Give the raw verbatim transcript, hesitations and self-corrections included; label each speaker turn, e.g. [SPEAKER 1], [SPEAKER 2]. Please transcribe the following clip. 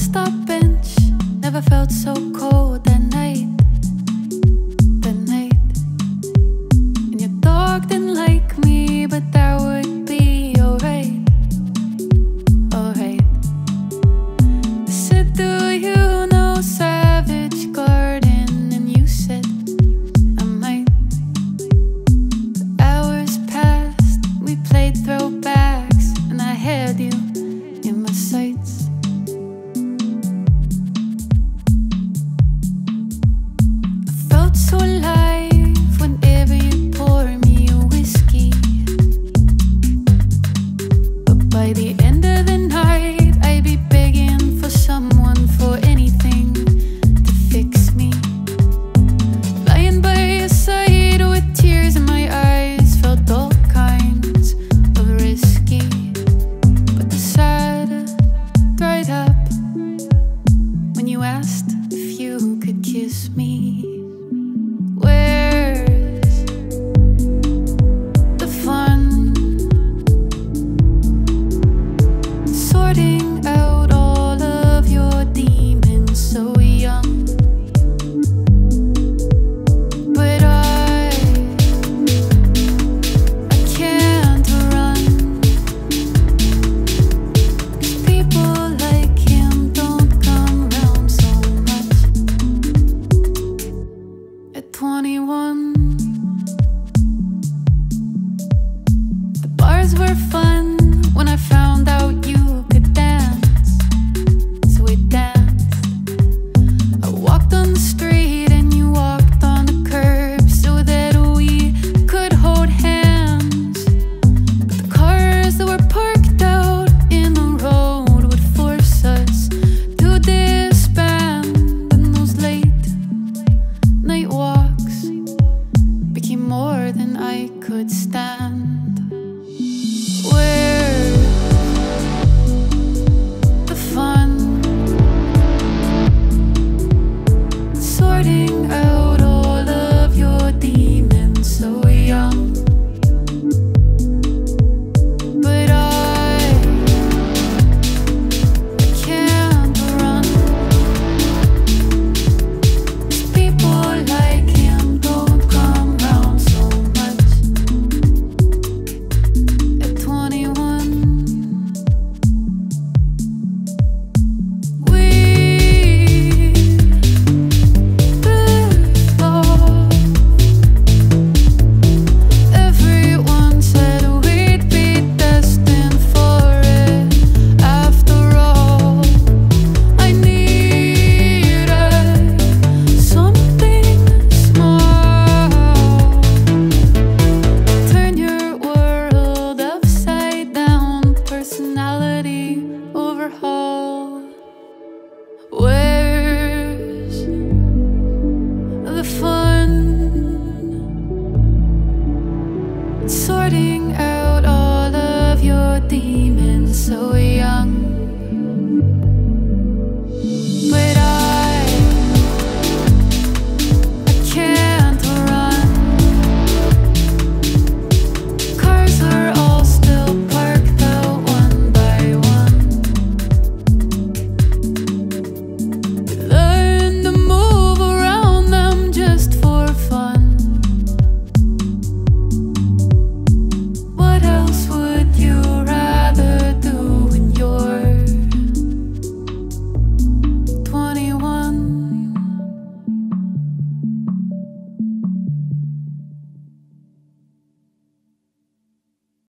[SPEAKER 1] stop bench. Never felt so cold that night. That night. And your dog didn't like me, but that would be alright. Alright. I said, do you know Savage Garden? And you said, I might. The hours passed, we played throwbacks, and I had you in my sights. So alive whenever you pour me a whiskey. But by the end of the night, I'd be begging for someone, for anything, to fix me. Lying by your side with tears in my eyes, felt all kinds of risky. But the sad dried up when you asked if you could kiss me. Where's the fun? Sorting out all of your demons so young. But I, I can't run, 'cause people like him don't come round so much. At twenty-one, the bars were fun when I found out you could dance. So we danced. I walked on the street and you walked on the curb, so that we could hold hands. But the cars that were parked out in the road would force us to disband. And those late night walks became more than I could stand. Where's the fun? Sorting out all of your demons so young. But I, I can't run, 'cause people like him don't come round so much. At twenty-one, we drift off. Everyone said we'd be destined for it. After all, I needed something small. Turn your world upside down, personality overhaul. Where's the fun? Sorting out all of your demons so